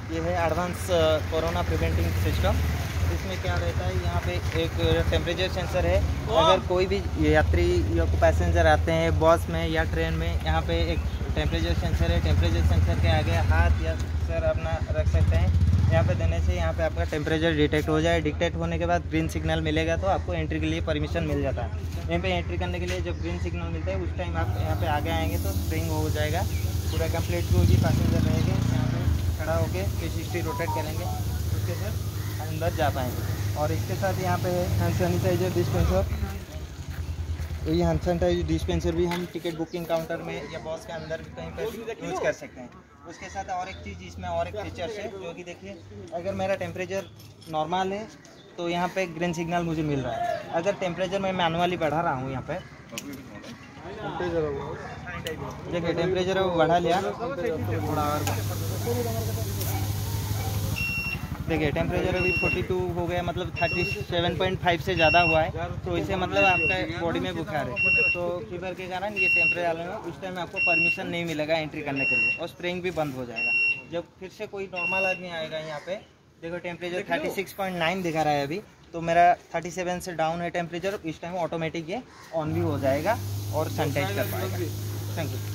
ये है advance corona preventing system. इसमें क्या रहता है, यहाँ पे एक टेम्परेचर सेंसर है। अगर कोई भी यात्री या पैसेंजर आते हैं बस में या ट्रेन में, यहाँ पे एक टेम्परेचर सेंसर है। टेम्परेचर सेंसर के आगे हाथ या सर अपना रख सकते हैं। यहाँ पे देने से यहाँ पे आपका टेम्परेचर डिटेक्ट हो जाए। डिटेक्ट होने के बाद ग्रीन सिग्नल मिलेगा तो आपको एंट्री के लिए परमिशन मिल जाता है। यहाँ पे एंट्री करने के लिए जब ग्रीन सिग्नल मिलता है उस टाइम आप यहाँ पे आगे आएंगे तो स्प्रिंग हो जाएगा, पूरा कंप्लीट होगी। पैसेंजर रहेंगे यहाँ पे खड़ा होके 360 रोटेट करेंगे, उसके साथ अंदर जा पाएंगे। और इसके साथ यहाँ पे हैंड सैनिटाइजर डिस्पेंसर। ये हैंड सैनिटाइजर डिस्पेंसर भी हम टिकट बुकिंग काउंटर में या बस के अंदर भी कहीं पर यूज़ कर सकते हैं। उसके साथ और एक चीज़ इसमें और एक फीचर्स है जो कि देखिए, अगर मेरा टेम्परेचर नॉर्मल है तो यहाँ पे ग्रीन सिग्नल मुझे मिल रहा है। अगर टेम्परेचर मैं मैनुअली बढ़ा रहा हूँ, यहाँ पे देखिए टेम्परेचर बढ़ा लिया, थोड़ा और देखिए टेम्परेचर अभी 42 हो गया, मतलब 37.5 से ज़्यादा हुआ है। तो इसे मतलब आपका बॉडी में बुखार है, तो फीवर के कारण ये टेम्परेचर में उस टाइम आपको परमिशन नहीं मिलेगा एंट्री करने के लिए, और स्प्रेइंग भी बंद हो जाएगा। जब फिर से कोई नॉर्मल आदमी आएगा, यहाँ पे देखो टेम्परेचर 36.9 दिखा रहा है अभी, तो मेरा 37 से डाउन है टेम्परेचर। इस टाइम ऑटोमेटिक ये ऑन भी हो जाएगा और सैनिटाइज कर पाएगा। Thank you.